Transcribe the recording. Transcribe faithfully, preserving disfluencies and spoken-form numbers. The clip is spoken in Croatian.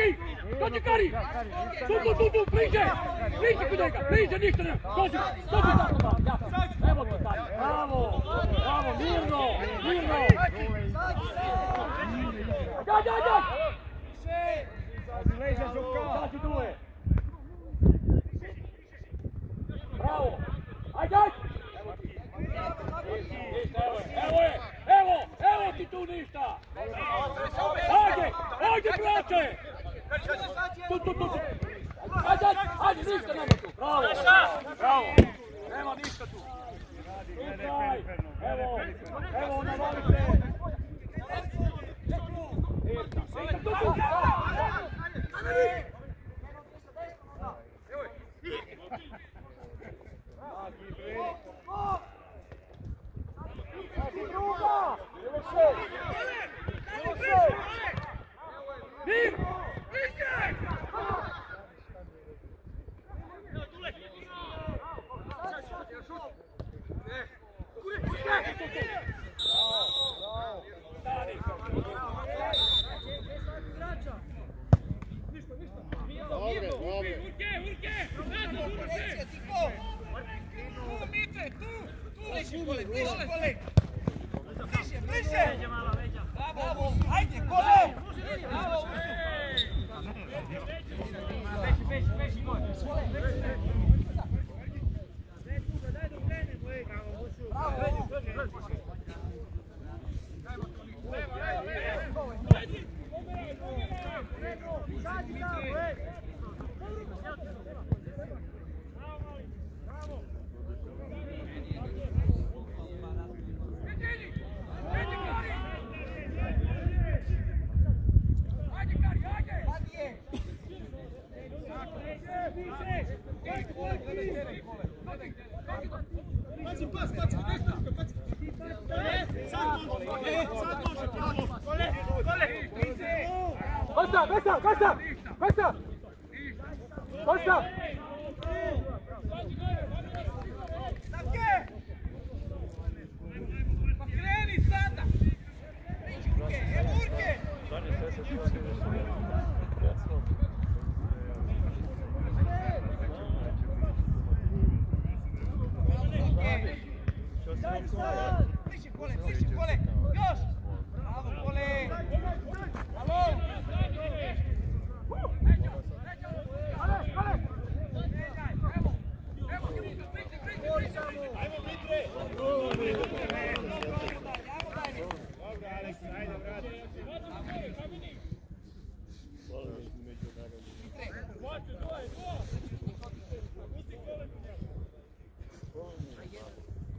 Dođi! Dođi, Kari! Tu, tu, tu, tu, bliže! Bliže kod njega, bliže, ništa ne! Dođi, dođi tako da, jako! Evo to, Kari! Bravo! Bravo, mirno! Mirno! Daj, daj, daj! Dađi duje! Bravo! Ajde, ajde! Evo je, evo, evo ti tu ništa! Ajde, ajde braće! Tu, tu, tu, tu! Ajde, ajde, ajde, ništa nema tu! Bravo, bravo! Nema ništa tu! Tukaj, evo, evo, navalite! Tu, tu, tu! Costa, Costa, Costa, Costa, Costa. Pa kreni sada! Urke, evo Urke! Bliže Kole, bliže Kole, još! Bravo Kole! Alo! Ajmo Mitre! Ajmo Mitre!